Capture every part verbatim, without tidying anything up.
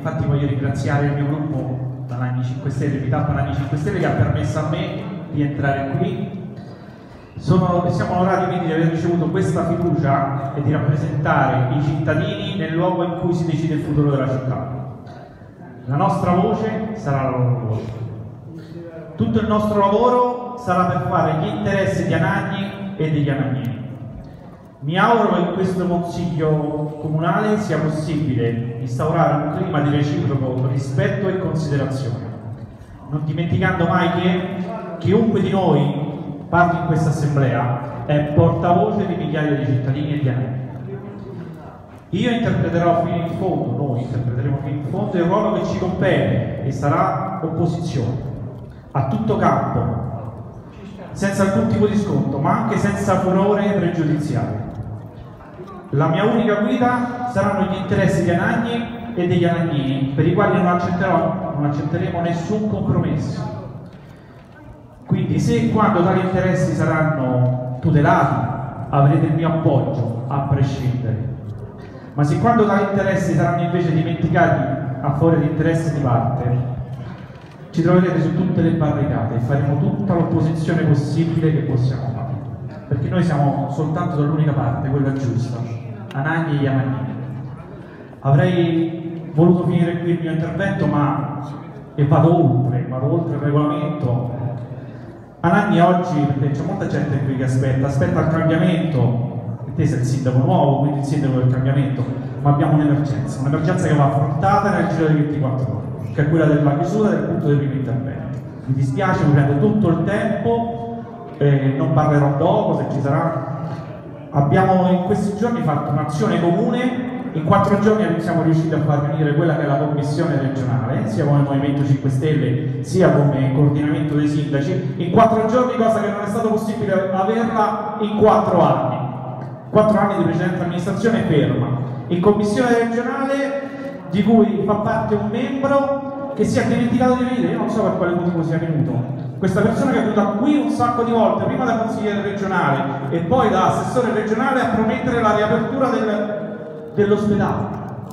infatti voglio ringraziare il mio gruppo Alagni cinque Stelle, Meetup Alagni cinque Stelle, che ha permesso a me di entrare qui. Sono, siamo onorati quindi di aver ricevuto questa fiducia e di rappresentare i cittadini nel luogo in cui si decide il futuro della città. La nostra voce sarà la loro voce. Tutto il nostro lavoro sarà per fare gli interessi di Anagni e degli anagnini. Mi auguro che in questo consiglio comunale sia possibile instaurare un clima di reciproco rispetto e considerazione, non dimenticando mai che chiunque di noi parli in questa assemblea è portavoce di migliaia di cittadini e di Anagni. Io interpreterò fino in fondo, noi interpreteremo fino in fondo il ruolo che ci compete e sarà opposizione a tutto campo, senza alcun tipo di sconto, ma anche senza furore pregiudiziale. La mia unica guida saranno gli interessi di Anagni e degli anagnini, per i quali non accetterò, non accetteremo nessun compromesso. Quindi se e quando tali interessi saranno tutelati, avrete il mio appoggio, a prescindere. Ma se quando tali interessi saranno invece dimenticati a favore di interessi di parte, ci troverete su tutte le barricate e faremo tutta l'opposizione possibile che possiamo fare. Perché noi siamo soltanto dall'unica parte, quella giusta, Anagni e gli anagnini. Avrei voluto finire qui il mio intervento, ma e vado oltre, vado oltre il regolamento. Anagni oggi, perché c'è molta gente qui che aspetta, aspetta il cambiamento. Te sei il sindaco nuovo, quindi il sindaco del cambiamento, ma abbiamo un'emergenza, un'emergenza che va affrontata nel giro di ventiquattro ore, che è quella della chiusura del punto del primo intervento. Mi dispiace, mi prendo tutto il tempo, eh, non parlerò dopo se ci sarà. Abbiamo in questi giorni fatto un'azione comune, in quattro giorni siamo riusciti a far venire quella che è la commissione regionale, sia come Movimento cinque Stelle, sia come coordinamento dei sindaci, in quattro giorni, cosa che non è stato possibile averla in quattro anni. Quattro anni di precedente amministrazione ferma. In commissione regionale, di cui fa parte un membro che si è dimenticato di venire, io non so per quale motivo sia venuto. Questa persona che è venuta qui un sacco di volte, prima da consigliere regionale e poi da assessore regionale, a promettere la riapertura del, dell'ospedale.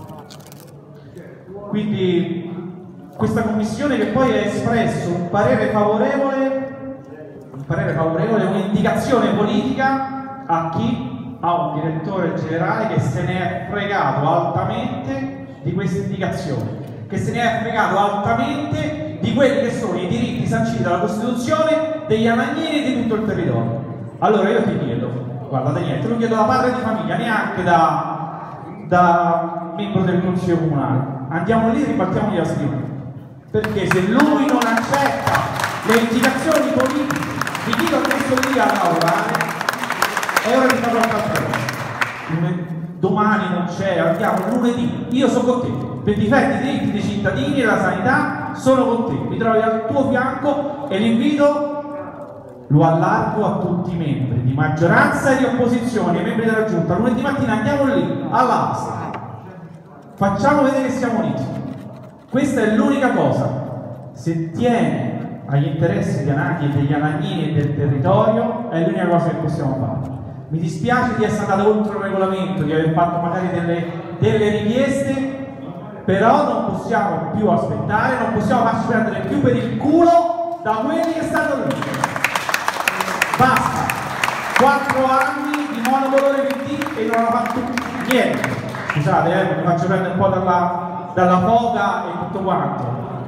Quindi questa commissione, che poi ha espresso un parere favorevole, un parere favorevole, un'indicazione politica a chi? A un direttore generale che se ne è fregato altamente di queste indicazioni, che se ne è fregato altamente di quelli che sono i diritti sanciti dalla Costituzione degli anagnini e di tutto il territorio. Allora io ti chiedo, guardate niente, lo chiedo da padre di famiglia, neanche da, da membro del Consiglio Comunale, andiamo lì e ribaltiamogli la scrivania, perché se lui non accetta le indicazioni politiche di chi l'ha messo lì a lavorare, è ora di fare qualche cosa. Domani non c'è, andiamo lunedì. Io sono con te, per difendere i diritti dei cittadini e la sanità sono con te, mi trovi al tuo fianco e l'invito lo allargo a tutti i membri di maggioranza e di opposizione, i membri della giunta. Lunedì mattina andiamo lì, all'asta, facciamo vedere che siamo uniti. Questa è l'unica cosa. Se tiene agli interessi di Anagni e degli anagnini e del territorio, è l'unica cosa che possiamo fare. Mi dispiace di essere andato contro il regolamento, di aver fatto magari delle, delle richieste, però non possiamo più aspettare, non possiamo farci prendere più per il culo da quelli che stanno lì. Basta! Quattro anni di monodolore P D e non hanno fatto niente. Scusate, eh, mi faccio prendere un po' dalla, dalla foga e tutto quanto.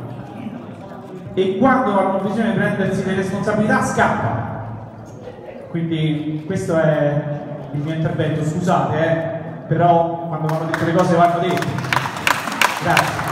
E quando hanno bisogno di prendersi le responsabilità scappano. Quindi questo è il mio intervento, scusate, eh, però quando vanno dette le cose vanno dette. Grazie.